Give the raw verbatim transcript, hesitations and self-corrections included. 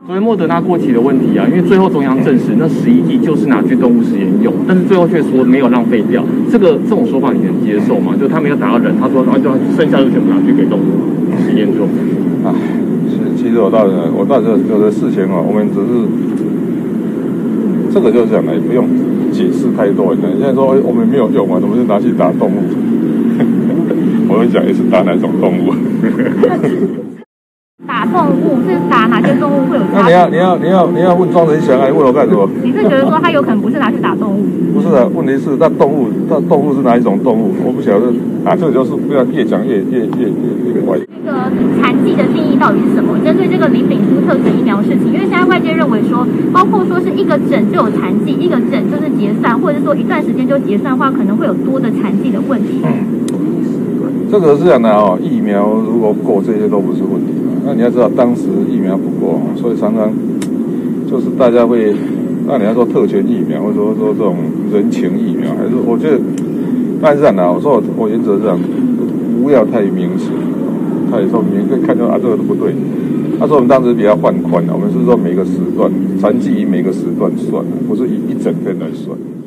所谓莫德纳过期的问题啊，因为最后中央证实那十一剂就是拿去动物实验用，但是最后却说没有浪费掉，这个这种说法你能接受吗？就他没有打到人，他说啊，就剩下就全部拿去给动物实验用。 啊，其实我倒是我倒是有的事情啊，我们只是这个就是讲了，也不用解释太多。你现在说我们没有用啊，我们是拿去打动物，我们讲也是打哪种动物。 打动物是打哪些动物会有差？ 那你要你要你要你要问庄仁祥，还问我干什么？ 你是觉得说他有可能不是拿去打动物？ 不是啊，问题是那动物，那动物是哪一种动物？我不晓得啊，这个就是不要越讲越越越越越歪。 这个残疾的定义到底是什么？针对这个林炳书特权疫苗事情，因为现在外界认为说，包括说是一个诊就有残疾，一个诊就是结算，或者是说一段时间就结算的话，可能会有多的残疾的问题。嗯， 这个是这样的哦，疫苗如果不够，这些都不是问题。那你要知道，当时疫苗不够，所以常常就是大家会，那你要说特权疫苗，或者说说这种人情疫苗，还是我觉得，但是这样的，我说我我原则是这样，不要太明显，太说明可以看到啊，这个都不对。他说我们当时比较放宽的，我们是说每个时段，残疾以每个时段算，不是以一整天来算。